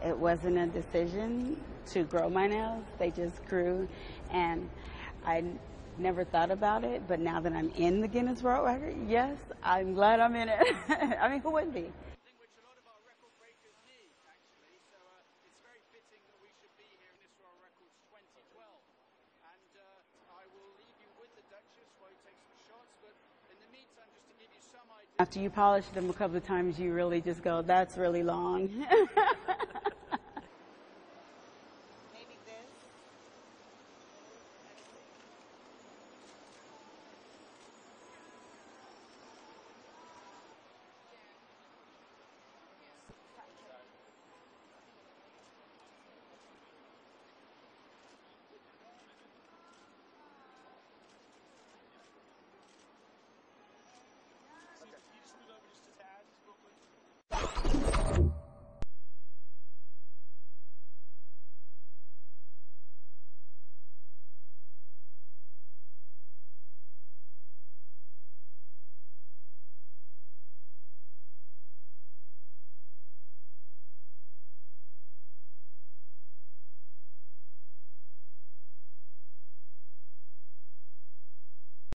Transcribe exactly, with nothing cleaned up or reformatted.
It wasn't a decision to grow my nails. They just grew, and I never thought about it, but now that I'm in the Guinness World Record, yes, I'm glad I'm in it. I mean, who wouldn't be? Which a lot of our record breakers need, actually. So uh, it's very fitting that we should be here in Guinness World Records twenty twelve. And uh, I will leave you with the Duchess while you take some shots. But in the meantime, just to give you some idea. After you polish them a couple of times, you really just go, that's really long.